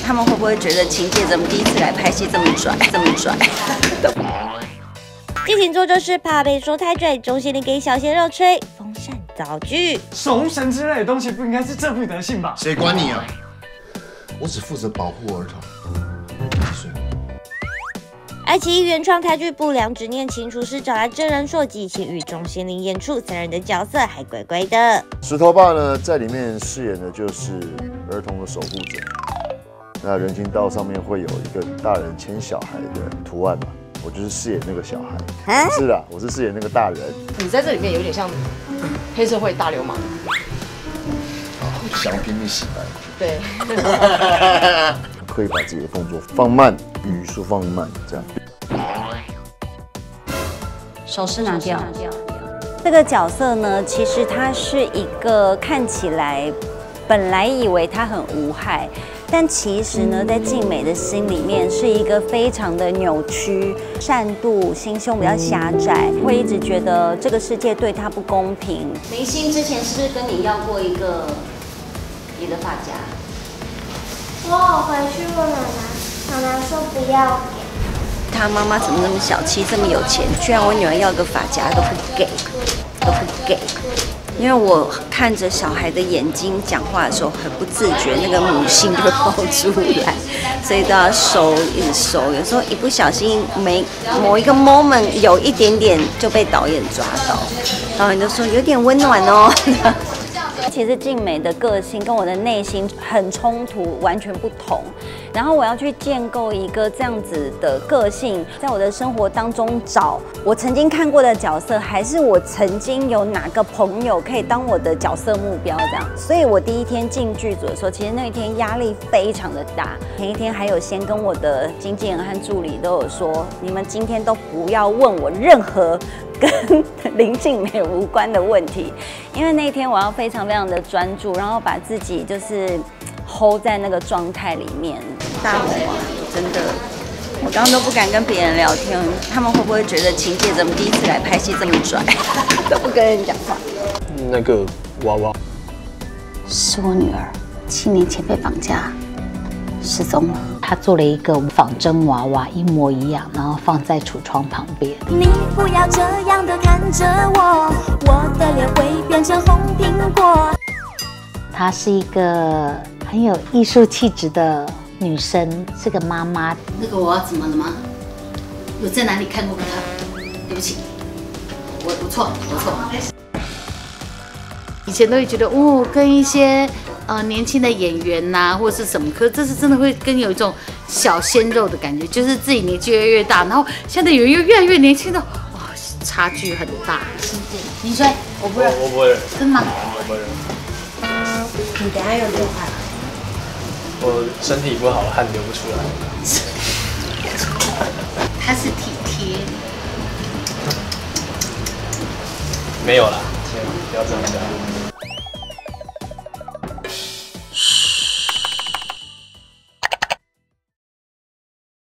他们会不会觉得晴姐怎么第一次来拍戏这么拽，这么拽？ 激情做就是怕被说太拽，钟欣凌给小鲜肉吹风扇造句。 守护神之类的东西不应该是这副德性吧？ 谁管你啊？我只负责保护儿童。 爱奇艺原创台剧《不良执念清除师》找来真人硕激情与钟欣凌演出3人的角色，还乖乖的。 石头爸呢，在里面饰演的就是儿童的守护者。那人行道上面会有一个大人牵小孩的图案嘛，我就是饰演那个小孩。是啦，我是饰演那个大人。 你在这里面有点像黑社会大流氓。 想要拼命洗白。 对。 可以把自己的动作放慢，语速放慢，这样。 手势拿掉。 这个角色呢，其实他是一个看起来本来以为他很无害，但其实呢，在静美的心里面是一个非常的扭曲、善妒、心胸比较狭窄，会一直觉得这个世界对他不公平。 明星之前是不是跟你要过一个你的发夹？ 我回去问妈妈说不要给。 他妈妈怎么那么小气，这么有钱，居然我女儿要个发夹都不给，都不给。因为我看着小孩的眼睛讲话的时候很不自觉，那个母性就会爆出来，所以都要收，一直收。有时候一不小心，某一个 moment 有一点点就被导演抓到，导演就说有点温暖哦。 其实静美的个性跟我的内心很冲突，完全不同。然后我要去建构一个这样子的个性，在我的生活当中找我曾经看过的角色，还是我曾经有哪个朋友可以当我的角色目标这样。所以我第一天进剧组的时候，其实那一天压力非常的大。前一天还有先跟我的经纪人和助理都有说，你们今天都不要问我任何跟林静美无关的问题，因为那一天我要非常的专注，然后把自己就是hold在那个状态里面。 大红啊，真的，我刚刚都不敢跟别人聊天，他们会不会觉得晴姐怎么第一次来拍戏这么拽，都不跟人讲话？ 那个娃娃是我女儿，7年前被绑架，失踪了。 他做了一个仿真娃娃，一模一样，然后放在橱窗旁边。 你不要这样的看着我，我的脸会变成红苹果。 她是一个很有艺术气质的女生，是个妈妈。 那个我怎么了吗？有在哪里看过她？对不起，我错。 以前都会觉得，跟一些年轻的演员呐、或者是什么，可是这是真的会跟有一种小鲜肉的感觉，就是自己年纪越来越大，然后现在演员越来越年轻的，哇，差距很大。 你说我不认， 我不会认， 真的吗？ 我不会认。 你等下有电话。 我身体不好，汗流不出来。 他是体贴。 没有啦，先不要这样讲。